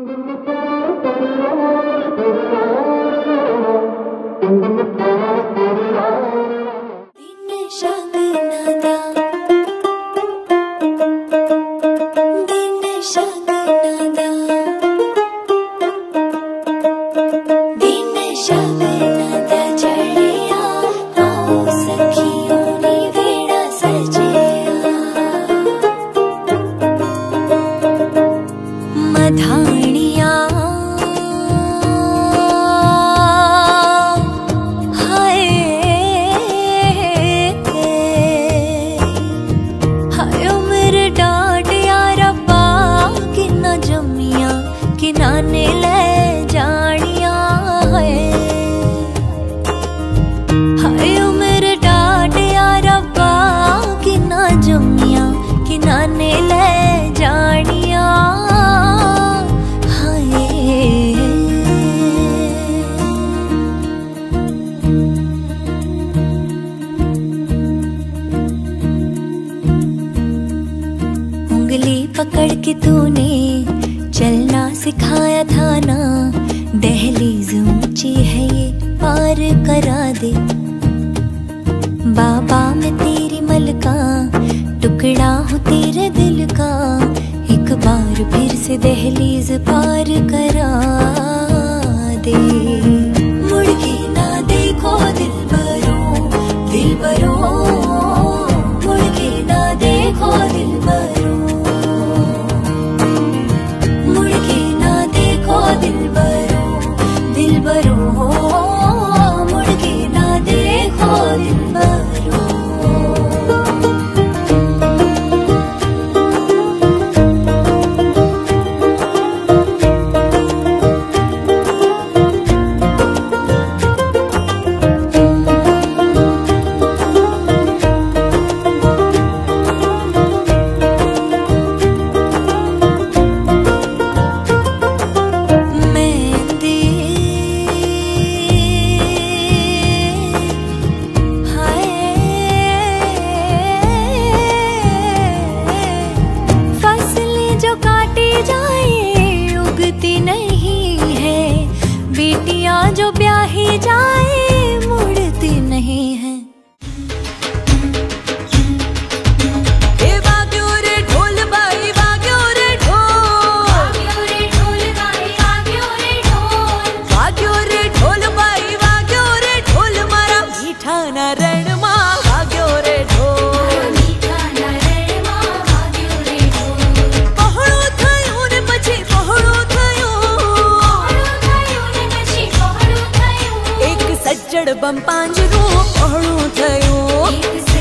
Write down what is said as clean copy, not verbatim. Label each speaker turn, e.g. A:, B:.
A: पकड़ के तूने चलना सिखाया था ना, दहलीज ऊंची है ये पार करा दे। बाबा मैं तेरी मलका, टुकड़ा हूँ तेरे दिल का, एक बार फिर से दहलीज पार करा दे। मुड़ के ना देखो दिलबरों, दिलबरों, मुड़ के ना देखो दिलबरों, दिलबरों, दिलबरों, मुड़ के ना देखो दिलबरों। जो ब्याही जाए मुड़ती नहीं है। वाग्यो रे ढोल बाई, वाग्यो रे ढोल, वाग्यो रे ढोल बाई, वाग्यो रे ढोल, वाग्यो रे ढोल बाई, वाग्यो रे ढोल, मारा मीठा ना रण मां वाग्यो रे ढोल, मीठा ना रण मां वाग्यो रे ढोल। पहड़ो थयो ने પછી પહોળો થયો, सज्जड़ बम પાંજરું પહોળું થયું।